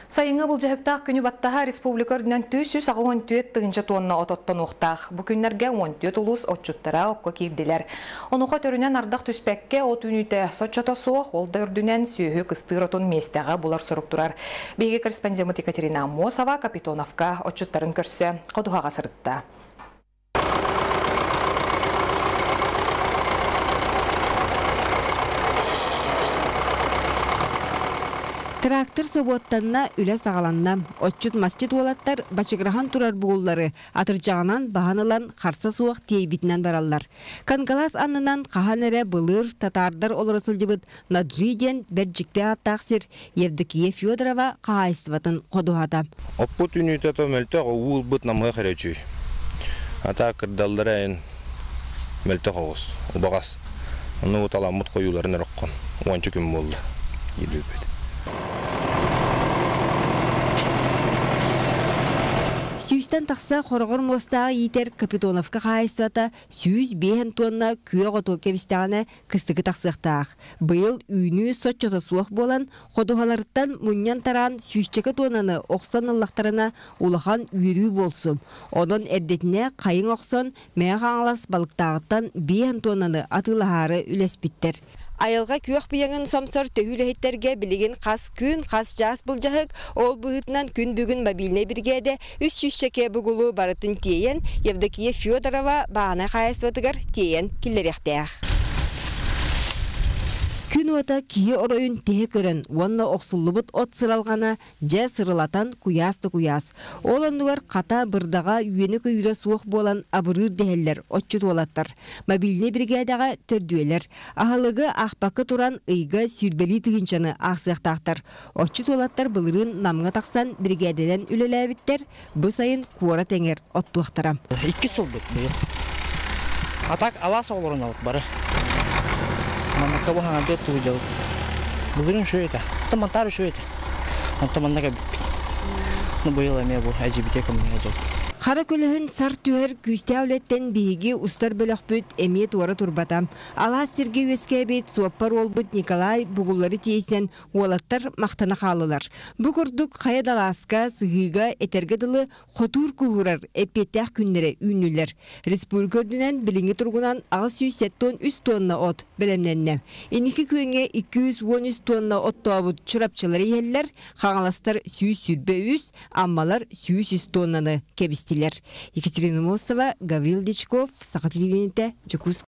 Сайыңы бұл жахықтақ күні баттаға республика өрдінен 214 тығынча тонна ототтан оқтақ. Бұл күнлерге 14 ұлыс отчуттара оққа кейбділер. Онуға төрінен ардақ түспәкке от үніті сотчата соқ, олда өрдінен сүйі қыстыр отын местаға бұлар сұрып тұрар. Бейге корреспондент Екатерина Мосова Капитоновка отчуттарын көрсі қодуғаға сырытта. Трактор соботтанна үле сағаланна. Отчут масчит олаттар бачыграхан турар буғуллары атыржағынан бағанылан қарса суақ тейбітінен бараллар. Кангалас аннынан қахан әрі бұлыр татардар олырысыл жібіт наджиден бәрджікте аттақсыр Евдокия Федорова қағайсыватын қодуғада. Оппут үнітеті мөлті ұл бұт намға қарачүй. Ата кірдалдары әйін мөлті қоғыз, ұбағас. Оны ұталамыт қойуларын әріққан. Оңчы күн болды. Елі өпеді. Сүйістен тақса қорғыр мостағы етер Капитоновка қайсывата 105 тонна күйе ғоту кевістіғаны кістігі тақсықтақ. Бұйыл үйіні сотчата суақ болан, қодуғаларыттан мұньян таран 100 тоннаны оқсан ұллақтарына улахан үйірі болсын. Оның әрдетіне қайын оқсан мәға аңлас балықтағыттан 5 тоннаны атылағары үлеспіттер. Айылға күйек бұяңын сомсор төхілі білеген қас күн, қас жас бұл жағық, ол бұғытынан күн бүгін мобильне біргеде 300 шеке бұғылу барытын тейен, Евдокия Федорова бағана қайысватығар тейен келеректеяқ. Күн ота кие оройын тее көрін, онна оқсулыбыт от сыралғана жа сырылатан куясты куяс. Ол ондығар қата бұрдаға үйені көйірі суық болан абырыр дәлелер, отчут олаттар. Мобильне бригадага төрдуелер. Ахалығы ақпақы туран ыйға сүрбели тығынчаны ақсықтақтар. Отчут олаттар бұлырын намға тақсан бригадеден үлеләбіттер, бұл сайын куара тәңер оттуақтарам. 2 сылдық бұл. Атак аласа оларын алып бары. Маннакабу ханадет туйдалт. Бүгін шөйті. Тамантары шөйті. Таманнака бит. Ну бұйыл әме бұл әжібітек өміне әжіб. Қара көлігін сар түйер күсті әулеттен бейгі ұстар бөліқ бүт әмет оры тұрбатам. Ала сірге өске бет суаппар ол бүт Николай бұғылары тейсен олаттар мақтана қалылар. Бұл күрдік қайадаласқа сығыға этергеділі қотур күғырар әппеттәқ күнлері үйнілер. Республика өрдінен біліңі тұрғынан 613 тонна от білімненне. Енекі күйіңе 213 тонна от туабыт чұрапчылары елілер, қағаластар 100 аммалар 100 тоннаны кебістелер. Екатерина Мосова, Гаврил Дичков, Саха телевидение, Жукуск.